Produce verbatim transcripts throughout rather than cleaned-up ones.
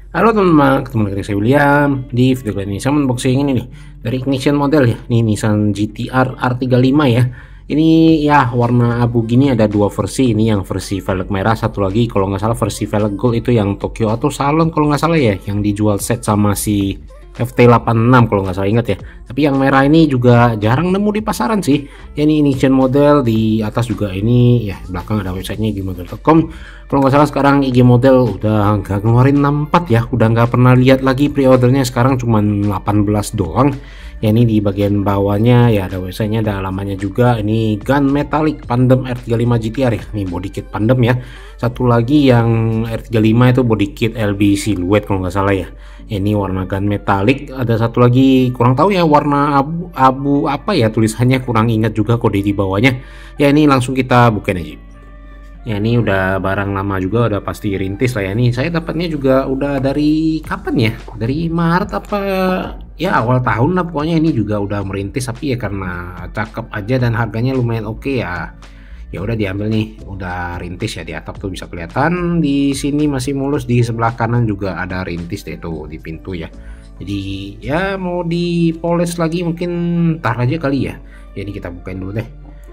Halo teman-teman, ketemu lagi dengan saya William. Di video kali ini saya unboxing ini nih dari Ignition model ya. Ini Nissan G T R R tiga puluh lima ya. Ini ya warna abu gini, ada dua versi. Ini yang versi velg merah, satu lagi kalau nggak salah versi velg gold itu yang Tokyo Auto Salon kalau nggak salah ya, yang dijual set sama si F T delapan puluh enam kalau nggak salah ingat ya. Tapi yang merah ini juga jarang nemu di pasaran sih ya. Ini Ignition model, di atas juga ini ya, belakang ada websitenya igmodel dot com. Kalau nggak salah sekarang I G model udah nggak ngeluarin enam empat ya, udah nggak pernah lihat lagi pre-ordernya, sekarang cuma delapan belas doang ya. Ini di bagian bawahnya ya ada websitenya, ada alamannya juga. Ini gun metallic Pandem R tiga puluh lima G T R ya, ini body kit Pandem ya. Satu lagi yang R tiga puluh lima itu body kit L B Silhouette kalau nggak salah ya. Ini warna gun metallic. Ada satu lagi kurang tahu ya, warna abu abu apa ya tulisannya, kurang ingat juga kode di bawahnya ya. Ini langsung kita bukain aja ya. Ini udah barang lama juga, udah pasti rintis lah ya. Ini saya dapatnya juga udah dari kapan ya, dari Maret apa ya, awal tahun lah pokoknya. Ini juga udah merintis, tapi ya karena cakep aja dan harganya lumayan oke ya, ya udah diambil nih. Udah rintis ya, di atap tuh bisa kelihatan, di sini masih mulus, di sebelah kanan juga ada rintis deh tuh di pintu ya. Jadi ya mau dipoles lagi mungkin ntar aja kali ya. Ya ini kita bukain dulu deh.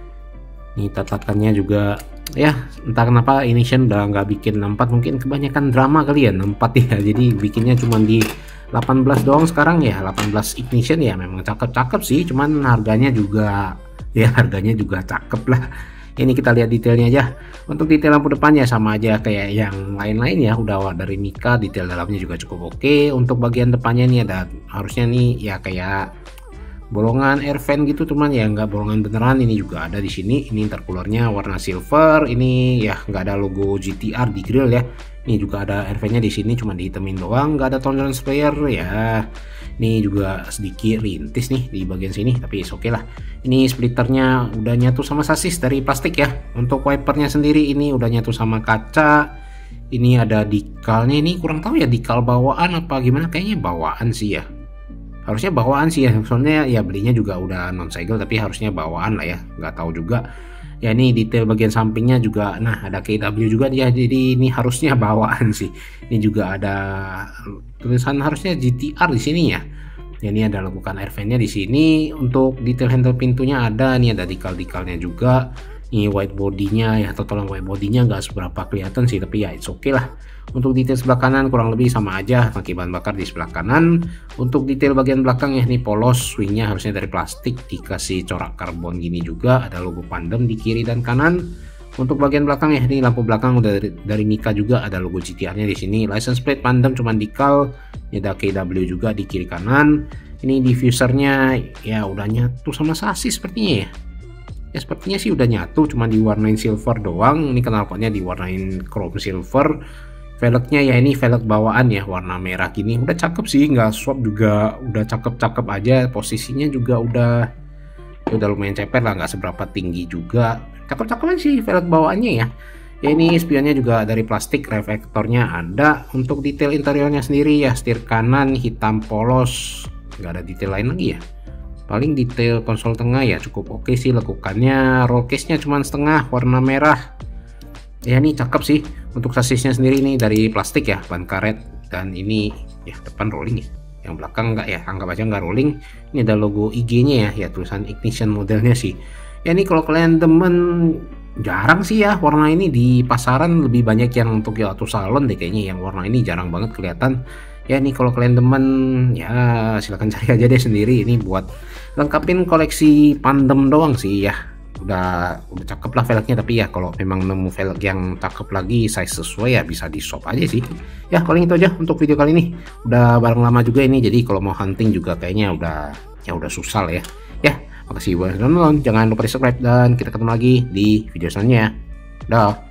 Ini tatakannya juga ya, entah kenapa Ignition udah nggak bikin enam empat, mungkin kebanyakan drama kali ya enam empat ya. Jadi bikinnya cuma di delapan belas doang sekarang ya. delapan belas Ignition ya memang cakep-cakep sih, cuman harganya juga ya, harganya juga cakep lah. Ini kita lihat detailnya aja. Untuk detail lampu depannya sama aja kayak yang lain-lain ya, udah dari Mika. Detail dalamnya juga cukup oke. Untuk bagian depannya nih ada harusnya nih ya kayak bolongan air fan gitu, cuman ya nggak bolongan beneran. Ini juga ada di sini. Ini intercoolernya warna silver. Ini ya nggak ada logo G T R di grill ya. Ini juga ada air fan-nya di sini, cuma dihitemin doang, nggak ada tolerance sprayer ya. Ini juga sedikit rintis nih di bagian sini, tapi oke okay lah. Ini splitternya udah nyatu sama sasis dari plastik ya. Untuk wipernya sendiri ini udah nyatu sama kaca. Ini ada dekalnya, ini kurang tahu ya dekal bawaan apa gimana, kayaknya bawaan sih ya. Harusnya bawaan sih ya, soalnya ya belinya juga udah non segel, tapi harusnya bawaan lah ya, nggak tahu juga ya. Ini detail bagian sampingnya juga, nah ada K W juga dia, jadi ini harusnya bawaan sih. Ini juga ada tulisan harusnya G T R di sini ya. Ya ini ada lekukan air fan-nya di sini. Untuk detail handle pintunya ada, ini ada dekal-dekalnya juga. Ini white bodinya ya, atau tolong white bodinya nggak seberapa kelihatan sih, tapi ya it's okay lah. Untuk detail sebelah kanan kurang lebih sama aja, tangki bahan bakar di sebelah kanan. Untuk detail bagian belakang ya, ini polos, swingnya harusnya dari plastik, dikasih corak karbon gini juga, ada logo Pandem di kiri dan kanan. Untuk bagian belakang ya, ini lampu belakang udah dari, dari Mika juga, ada logo G T R-nya di sini. License plate Pandem cuman dikal, ini ada K W juga di kiri kanan. Ini diffusernya ya udah nyatu sama sasis sepertinya ya. Ya sepertinya sih udah nyatu, cuma diwarnain silver doang. Ini knalpotnya diwarnain chrome silver. Velgnya ya ini velg bawaan ya, warna merah gini, udah cakep sih, nggak swap juga, udah cakep-cakep aja. Posisinya juga udah udah lumayan ceper lah, nggak seberapa tinggi juga, cakep-cakep aja sih velg bawaannya ya. Ya ini spionnya juga dari plastik, reflektornya ada. Untuk detail interiornya sendiri ya, setir kanan hitam polos, nggak ada detail lain lagi ya. Paling detail konsol tengah ya cukup oke sih, lekukannya roll case-nya cuma setengah warna merah. Ya ini cakep sih. Untuk sasisnya sendiri ini dari plastik ya, ban karet, dan ini ya depan rolling ya. Yang belakang enggak ya, anggap aja enggak rolling. Ini ada logo I G-nya ya, ya tulisan Ignition modelnya sih. Ya ini kalau kalian temen, jarang sih ya warna ini di pasaran, lebih banyak yang untuk Tokyo Auto Salon deh kayaknya, yang warna ini jarang banget kelihatan. Ya ini kalau kalian temen ya silahkan cari aja deh sendiri. Ini buat lengkapin koleksi Pandem doang sih ya. Udah udah cakep lah velgnya, tapi ya kalau memang nemu velg yang cakep lagi size sesuai ya bisa di shop aja sih ya. Paling itu aja untuk video kali ini, udah bareng lama juga ini, jadi kalau mau hunting juga kayaknya udah ya udah susah lah ya. Ya makasih buat nonton, jangan lupa di subscribe, dan kita ketemu lagi di video selanjutnya. Dah.